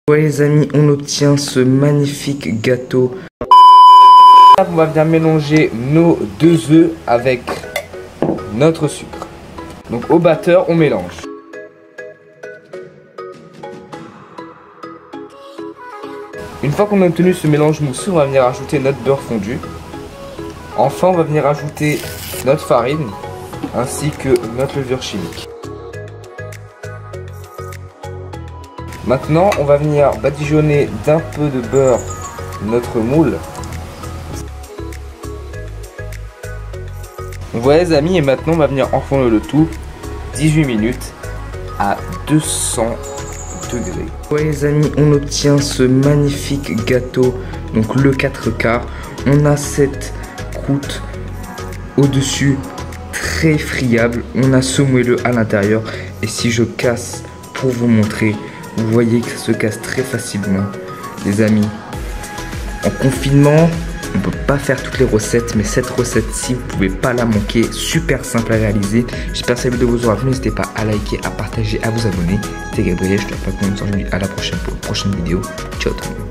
Ouais les amis, on obtient ce magnifique gâteau. On va venir mélanger nos 2 œufs avec notre sucre. Donc au batteur, on mélange. Une fois qu'on a obtenu ce mélange mousseux, on va venir ajouter notre beurre fondu. Enfin, on va venir ajouter notre farine ainsi que notre levure chimique. Maintenant, on va venir badigeonner d'un peu de beurre notre moule. Voilà les amis, et maintenant on va venir enfourner le tout 18 minutes à 200 degrés. Ouais les amis, on obtient ce magnifique gâteau, donc le 4/4. On a cette croûte au-dessus très friable, on a ce moelleux à l'intérieur, et si je casse pour vous montrer, vous voyez que ça se casse très facilement. Les amis, en confinement, on peut pas faire toutes les recettes, mais cette recette-ci, vous pouvez pas la manquer. Super simple à réaliser. J'espère que cette vidéo vous aura plu. N'hésitez pas à liker, à partager, à vous abonner. C'était Gabriel, je te rappelle qu'on se dit à la prochaine pour une prochaine vidéo. Ciao tout le monde.